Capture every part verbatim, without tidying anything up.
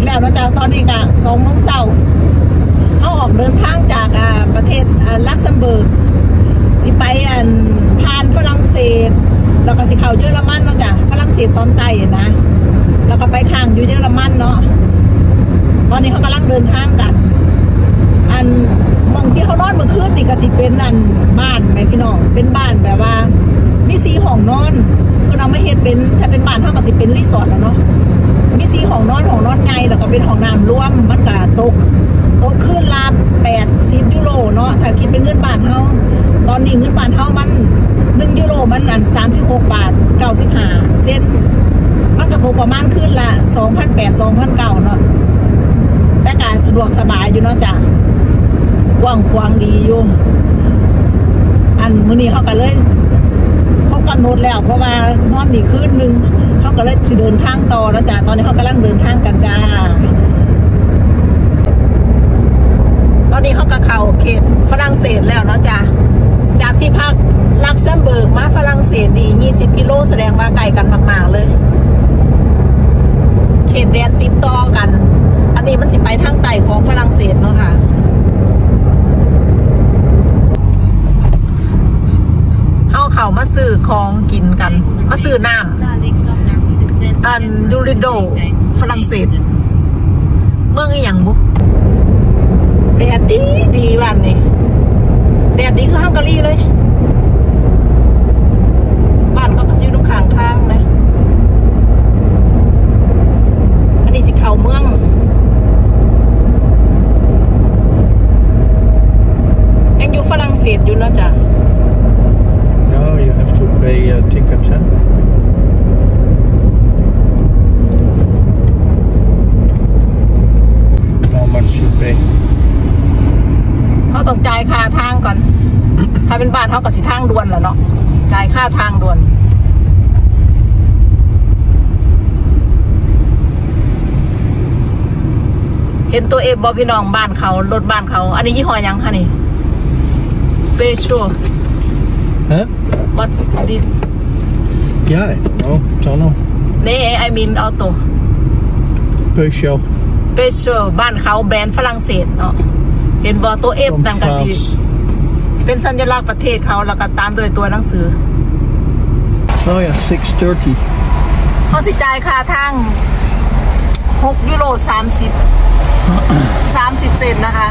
แล้วนะจ๊ะตอนนี้ก็สองโมงเช้าเขาออกเดินทางจากประเทศลักเซมเบิร์กสิไปอันผ่านฝรั่งเศสแล้วก็สิเข้าเยอรมันเนาะจ้ะฝรั่งเศสตอนใต้นะแล้วก็ไปข้างอยู่เยอรมันเนาะตอนนี้เขากำลังเดินทางกันอันมองที่เขานอนเมื่อคืนนี่ก็สิเป็นอันบ้านไหมพี่น้องเป็นบ้านแบบว่ามีสีห้องนอนก็เราไม่เห็นเป็นถ้าเป็นบ้านเท่ากับสิเป็นรีสอร์ทแล้วเนาะมีสีห้องนอนห้องนอนไงแล้วก็เป็นห้องน้ำร่วมมันก็ตกตกขึ้นลาแปดสิบยูโรเนาะถ้าคิดเป็นเงินบาทเท่าตอนนี้เงินบาทเท่ามันหนึ่งยูโรมันอันสามสิบหกบาทเก้าสิบห้าเซนมันก็ตกประมาณขึ้นละสองพันแปดสองพันเก้าเนาะแต่การสะดวกสบายอยู่เนาะจ้ะกว้างขวางดีอยู่อันมื้อนี้เขาก็เลยเขากำหนดแล้วเพราะว่านอนนี่คืนนึงเขาก็เลยจะเดินทางต่อแล้วจ้ะตอนนี้เขากำลังเดินทางกันจ้าตอนนี้เขาก็เข้าเขตฝรั่งเศสแล้วเนาะจ้ะจากที่พักลักเซมเบิร์กมาฝรั่งเศสนี่ยี่สิบกิโลแสดงว่าไกลกันมากๆเลยเขตแดนติดต่อกันอันนี้มันสิไปทางใต้ของฝรั่งเศสเนาะค่ะเอาเข่ามาซื้อของกินกันมาซื้อน้ำอันดูริโดฝรั่งเศสเมืองอีหยังบุแดดดีดีวันนี้แดดดีคือฮังการีเลยบ้านเขาก็อยู่ตรงข้างทางนะอันนี้สิเข้าเมืองยังอยู่ฝรั่งเศสอยู่นะจ๊ะ No, you have to pay a ticket, huh? How much you pay? เขาต้องจ่ายค่าทางก่อน ถ้าเป็นบ้านเขาก็สิทางด่วนแหละเนาะจ่ายค่าทางด่วนเห็นตัวเอฟบอพี่น้องบ้านเขารถบ้านเขาอันนี้ยี่ห้อยังคะนี่เปโตร Huh? What this? Yeah, no, tunnel. นี่ I mean auto Peugeot. เปโตรบ้านเขาแบรนด์ฝรั่งเศสเนาะเห็นบอตัวเอฟดังกะสีเป็นสัญลักษณ์ประเทศเขาแล้วก็ตามด้วยตัวหนังสือ Oh yeah, six thirty. เขาสิจ่ายค่าทางหกยูโรสามสิบสามสิบเซนนะคะ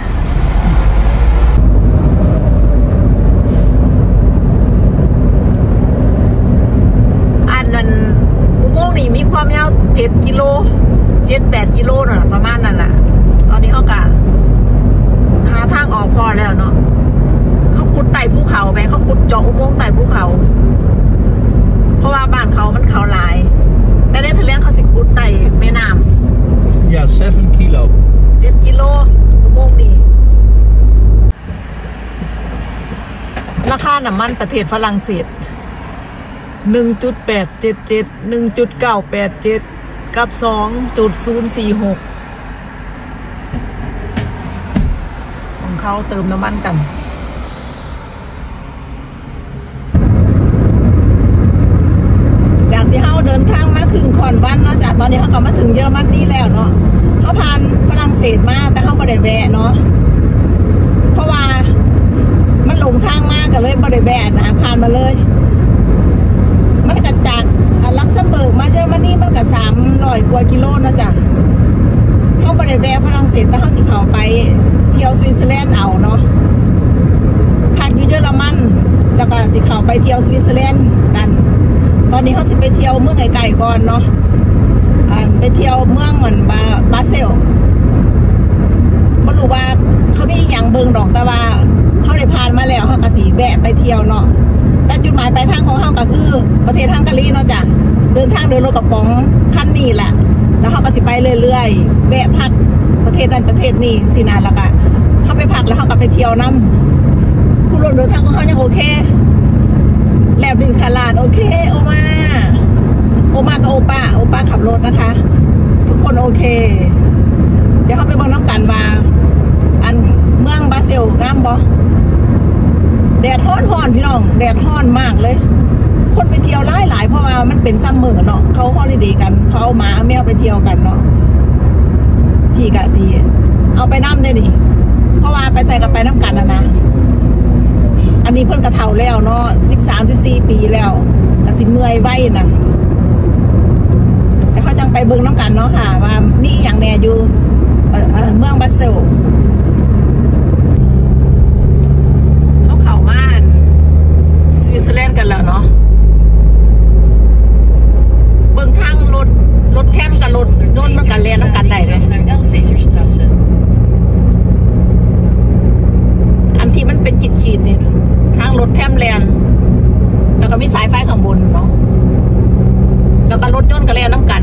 อันนั้นอุโมงค์นี่มีความยาวเจ็ดกิโลเจ็ดแปดกิโลน่ะประมาณนั้นแหละตอนนี้เขากะหาทางออกพอแล้วเนาะเขาขุดไต่ภูเขาไปเขาขุดเจาะอุโมงค์ไต่ภูเขาเพราะว่าบ้านเขามันเขาหลายแต่ในทะเลเขาสิขุดไต่แม่น้ำ Yeah, seven kilo. เจ็ดกิโลอุโมงค์นี่ราคาน้ำมันประเทศฝรั่งเศสหนึ่งจุดแปดเจ็ดเจ็ดหนึ่งจุดเก้าแปดเจ็ดกับสองจุดศูนย์สี่หกของเขาเติมน้ำมันกันจากที่เขาเดินทางมาถึงคอนวันเนาะจากตอนนี้เขาก็มาถึงเยอรมันนี่แล้วเนาะเขาผ่านฝรั่งเศสมาแต่เขาไม่ได้แวะเนาะเพราะว่ามันหลงทางมากก็เลยไม่ได้แวะนะผ่านมาเลยมันก็จากลักเซมเบิร์กมาเยอรมนีมันก็สามร้อยกว่ากิโลนะจ๊ะเขาไม่ได้แวะฝรั่งเศสแต่เขาสิเขาไปเที่ยวสวิตเซอร์แลนด์เอาเนาะพักอยู่เยอรมันแล้วก็สิเขาไปเที่ยวสวิตเซอร์แลนด์กันตอนนี้เขาสิไปเที่ยวเมืองไกลๆก่อนเนาะไปเที่ยวเมืองเหมือนบาบาเซลไม่รู้ว่าเขาไม่อย่างเบิงดอกแต่ว่าเขาได้ผ่านมาแล้วเขาก็สิแวะไปเที่ยวเนาะแต่จุดหมายปลายทางของเขาก็คือประเทศฮังการีเนาะจ้ะเดินทางโดยรถกระป๋องคันนี้แหละแล้วเขาก็สิไปเรื่อยๆแวะพักประเทศนั้นประเทศนี้สินะแล้วก็เขาไปพักแล้วเขาก็ไปเที่ยวน้ำผู้ร่วมเดินทางของเขายังโอเคแลบดึงคาราดโอเคโอมาโอมากับโอป้าโอป้าขับรถนะคะทุกคนโอเคเดี๋ยวเขาไปเบิ่งน้ำกันว่าอันเมืองบาเซลงามบ่แดดฮ้อนๆพี่น้องแดดฮ้อนมากเลยคนไปเที่ยวหลายหลายเพราะว่ามันเป็นซัมเมอร์เนาะเขาฮอลิเดย์กันเขาหมาแมวไปเที่ยวกันเนาะทีกะสีเอาไปน้ำได้ดิเพราะว่าไปใส่กับไปน้ำกันนะนะอันนี้เพิ่นกระเฒ่าแล้วเนาะสิบสามสิบสี่ปีแล้วกะสิเมื่อยไว้นะแล้วเขาจังไปเบิ่งน้ำกันเนาะค่ะว่ามีอย่างแน่อยู่เมืองบาเซลเขาเข้ามาสวิตเซอร์แลนด์กันแล้วเนาะเบิ่งทางรถรถแคมกับรถโน่นมันกันแล่นน้ำกันได้เลยอันที่มันเป็นขีดๆนี่ทางรถแคมแลนแล้วก็มีสายไฟข้างบนเนาะแล้วก็รถยนต์ก็แล่นน้ำกัน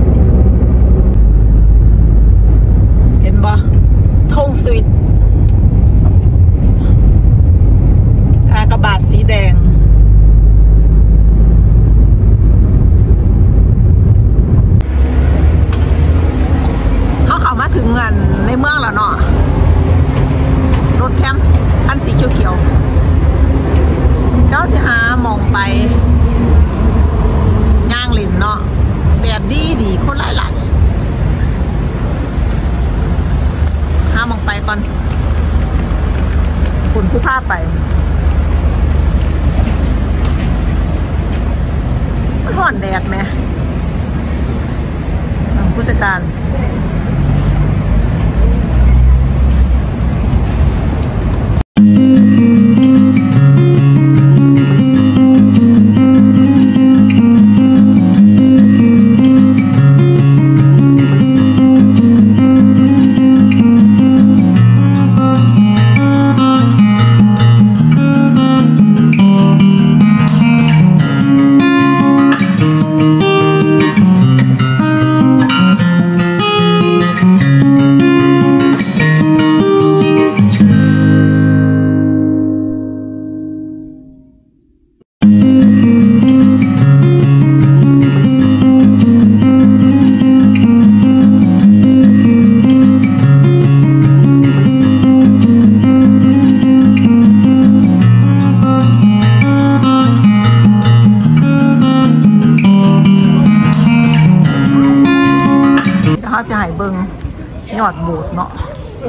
เห็นบ่ธงสวิตกากบาทสีแดงเขาเข้ามาถึงงานในเมืองแล้วเนาะรถแคมคันสีเขียวๆเดี๋ยวสิหามองไปย่างลินเนาะแดดดีดีคนหลายๆหามองไปก่อนคุณผู้ภาพไปมันร้อนแดดไหมผู้จัดการเสียหายเบิงยอดโบสถ์เนาะ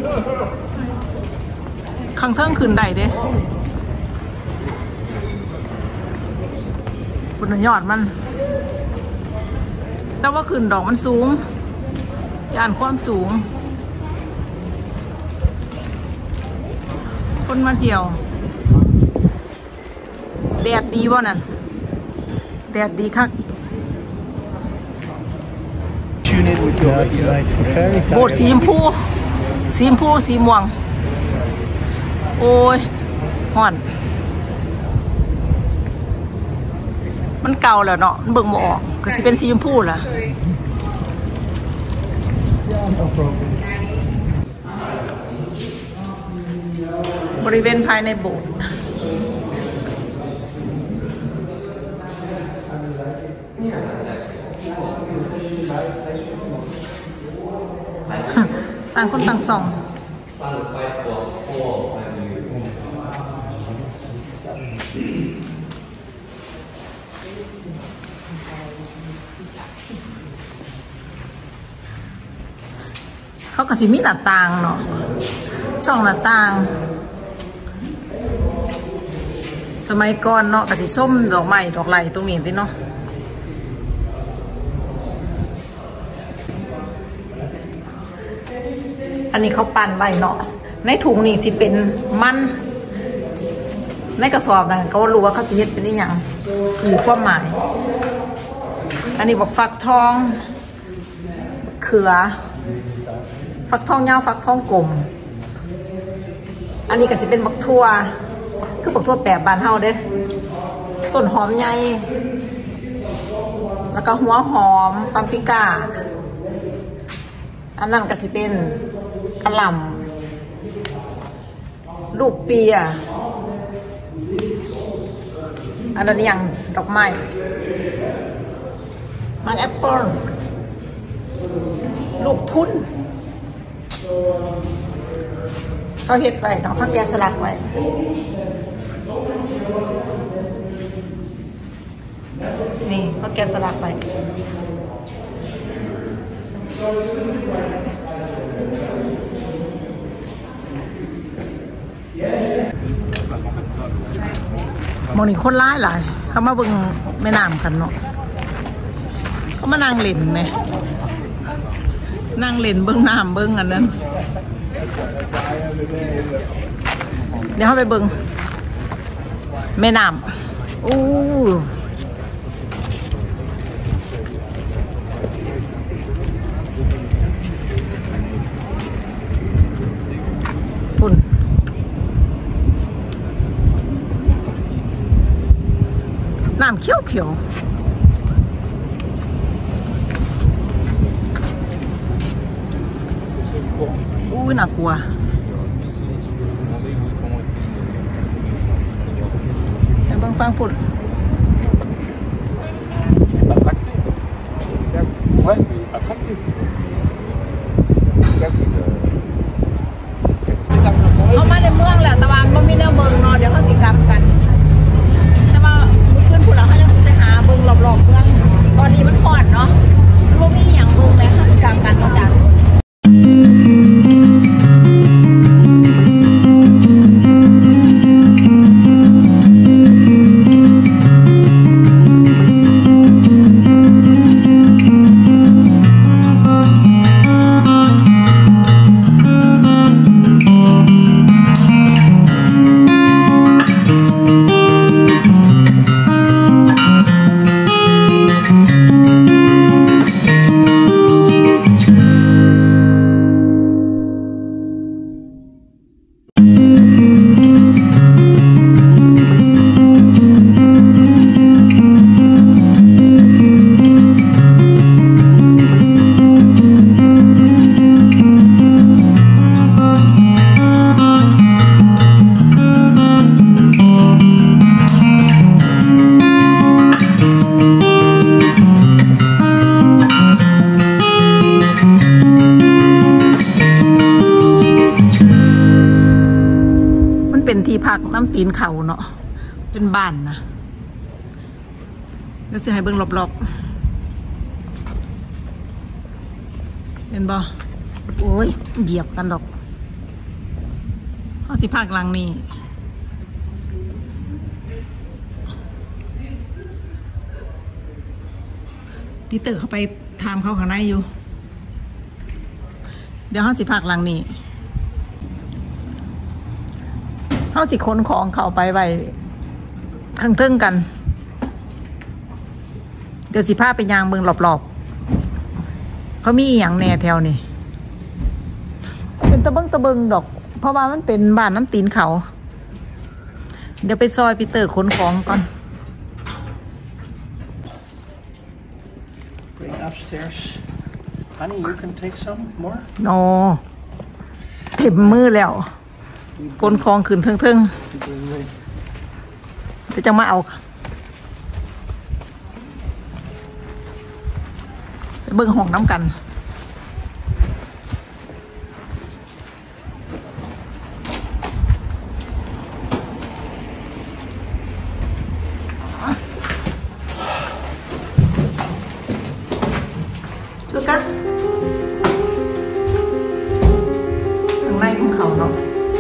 ข้างเทิงขึ้นได้เด้บนยอดมันแต่ว่าขึ้นดอกมันสูงย่านความสูงคนมาเที่ยวแดดดีบ่นั่นแดดดีคักโบสถ์สีชมพูสีชมพูสีม่วงโอ้ยห่อนมันเก่าแล้วเนาะมันเบิ่งบ่ออกก็สิเป็นสีชมพูล่ะบริเวณภายในโบสถ์ต่างคนต่างส่องเขาก็สิมีหน้าต่างเนาะช่องหน้าต่างสมัยก่อนเนาะก็สิส้มดอกไม้ดอกไหลตรงนี้ติเนาะอันนี้เขาปั่นไว้เนาะในถุงนี่สิเป็นมันในกระสอบนั่นก็รู้ว่าเขาสิเฮ็ดเป็นอีหยังสื่อความหมายอันนี้บอกฟักทองเขือฟักทองยาวฟักทองกลมอันนี้ก็สิเป็นบักทั่วคือบักทั่วแปบบ้านเฮาเด้ต้นหอมใหญ่แล้วก็หัวหอมปัมปิก้าอันนั้นก็สิเป็นกระหล่ำลูกเปียอันนั้นอย่างดอกไม้มักแอปเปิ้ลลูกพุ้นเขาเฮ็ดไว้เนาะเขาแกะสลักไว้นี่เขาแกะสลักไว้มองนี่คนร้ายหลายเขามาเบิ่งแม่น้ำกันเนาะเขามานั่งเล่นไหมนั่งเล่นเบิ่งน้ำเบิ่งอันนั้นเดี๋ยวเขาไปเบิ่งแม่น้ำอู้ปุ่นน้ำเขียวเขียวอู้น่ากลัวไปเบิ่งฟังปุ่นเขามาในเมืองแหละแต่ว่ามันมีแนวเบิ่งเนาะเดี๋ยวเขาสิกลับกันแต่ว่าเพื่อนผู้เราเขาจะไปหาเบิ่งรอบๆเมืองตอนนี้มันผ่อนเนาะมันไม่มีอย่างเบิ่งแล้วเขาสิกลับกันเนาะจ้ะเป็นที่พักน้ำตีนเขาเนาะเป็นบ้านนะแล้วสิให้เบิ่งรอบๆเห็นบ่โอ้ยเหยียบกันดอกเขาสิพักหลังนี้ปีเตอร์เขาไปทำเขาข้างในอยู่เดี๋ยวเขาสิพักหลังนี้เขาสิค้นของเขาไปไว้ข้างเทิงกันเดี๋ยวสิพาไปยางเมืองรอบๆเขามีอย่างแน่แถวนี่เป็นตะเบิงตะเบิงดอกเพราะว่ามันเป็นบ้านน้ำตีนเขาเดี๋ยวไปซอยปีเตอร์ค้นของก่อน Going upstairs. Honey, you can take some more. โนเต็มมือแล้วกลคลองขึ้นเทิงๆจะจะมาเอาไปเบิ่งห้องน้ำกันชุดกันข้างในของเขาเนาะ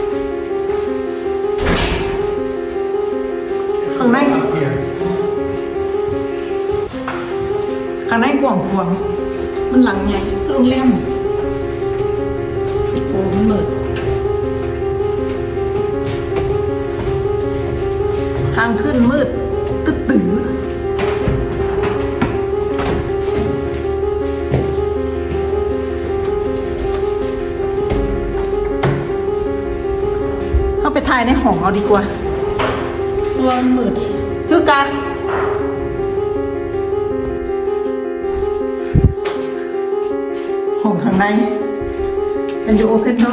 ข้างในข้างในกว้างกว้างมันหลังใหญ่โรงแรมโอ้มันมืดทางขึ้นมืดตึ๊ดตื้อเข้าไปถ่ายในห้องเอาดีกว่าตัวมืดจุดกันห้องข้างใน Can you open door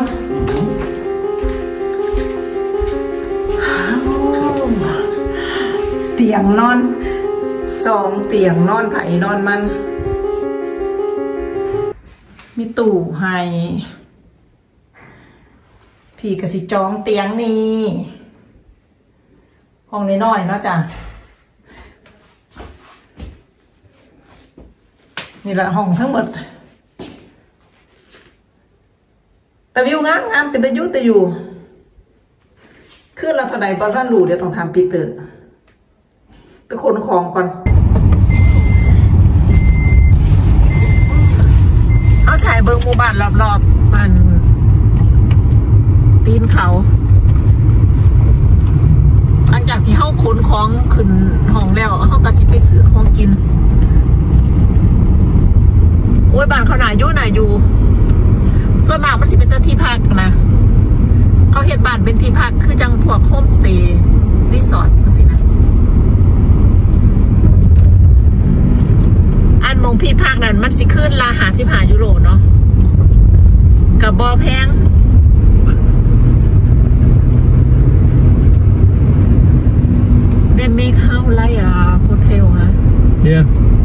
เตียงนอนสองเตียงนอนไผ่นอนมันมีตู้ให้พี่กสิจองเตียงนี้ห้องน้อยๆเนาะจ้ะนี่แหละห้องทั้งหมดแต่วิวงามงามเป็นตะยุตะอยู่ขึ้นเราเท่าใดบอลท่านรู้เดี๋ยวต้องทำปีเตอร์ไปขนของก่อนเอาถ่ายเบิ้งหมู่บ้านรอบๆมันตีนเขาหลังจากที่เฮาขนของขึ้นห้องแล้วเฮาก็สิไปซื้อของกินโอ้ยบ้านเขาหนาอยู่หนาอยู่ส่วนมากมันสิเป็นที่พักนะเขาเฮ็ดบ้านเป็นที่พักคือจังพวกโฮมสเตย์รีสอร์ทสินะอันมองพี่พักนั้นมันสิขึ้นราคาสิบห้ายูโรเนาะกับบอแพงเดนเมคเฮาไลอ่ะโฮเทลฮะ Yeah.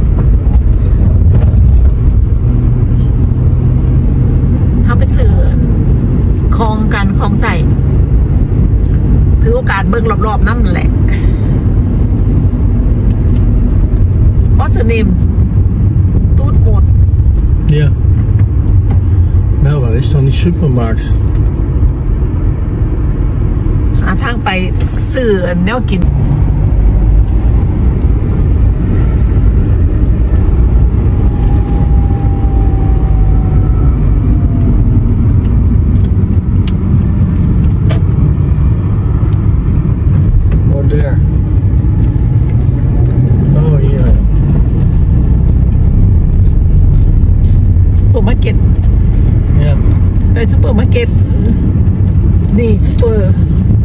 เขาไปซื้อคลองกันคลองใส่ถือโอกาสเบิ่งรอบๆนั่นแหละเพราะสนิมตูดหมด Ja. Nou, waar is dan die supermarkt? หาทางไปซื้อแนวกินไปซูเปอร์มาร์เก็ตนี่ซูเปอร์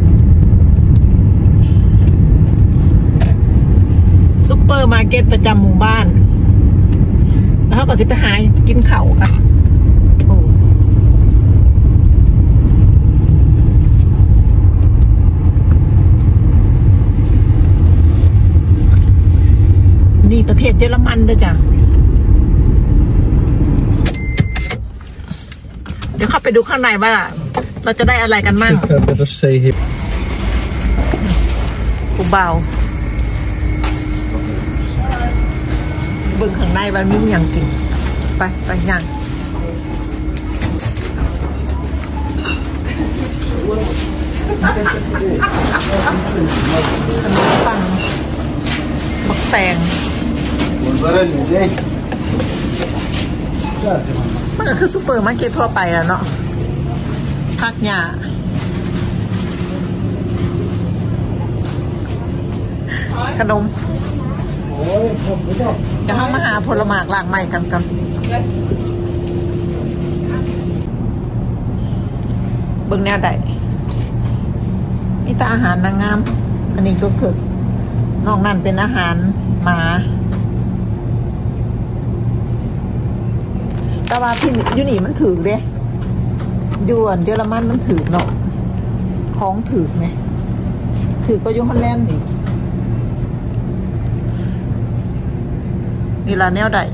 ซูเปอร์มาร์เก็ตประจำหมู่บ้านแล้วเขาก็สิไปหากินข้าวกันโอ้นี่ประเทศเยอรมันเด้อจ้ะเดี๋ยวเข้าไปดูข้างในว่าเราจะได้อะไรกันมั่งกูเบาเบิ่งข้างในว่ามีอย่างกินไปไปย่างขนมปังบักแตงมันก็คือซูเปอร์มาร์เก็ตทั่วไปแล้วเนาะผักหญ้าขนมเดี๋ยวเรามาหาผลไม้หลากใหม่กันกันเบิ่งแนวใดมีแต่อาหารนางงามอันนี้ก็คือนอกนั้นเป็นอาหารหมาแต่ว่าที่ยูนี่มันถือเด้ยวนเยอรมันมันถือเนาะของถือไหมถือก็ยูฮอลแลนด์อีกนี่ละแนวใด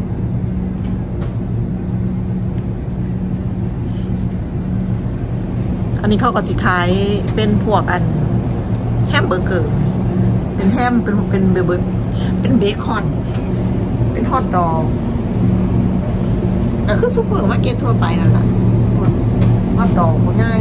อันนี้เขาก็สิขายเป็นพวกอันแฮมเบอร์เกอร์เป็นแฮมเป็นเป็นเบอร์เบอร์เป็นเบคอนเป็นฮอทดอกก็คือซูเปอร์มาร์เก็ตทั่วไปนั่นแหละฮอทดอกก็ง่าย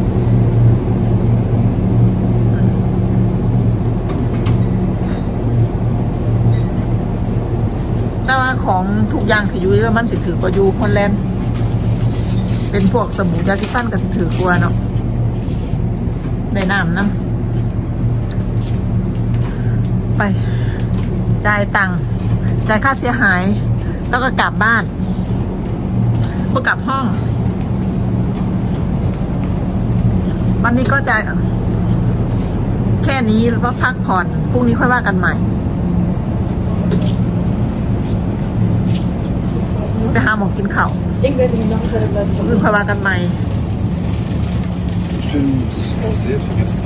แต่ว่าของทุกอย่างที่อยู่แล้วมันสิถือกว่าอยู่ฮอลแลนด์เป็นพวกสบู่ยาสีฟันก็สิถือกว่าเนาะได้น้ำน้ำไปจ่ายตังค์จ่ายค่าเสียหายแล้วก็กลับบ้านพอกลับห้องวันนี้ก็จะแค่นี้ว่าพักผ่อนพรุ่งนี้ค่อยว่ากันใหม่ไปหาหมอกินข้าวอื่นค่อยว่ากันใหม่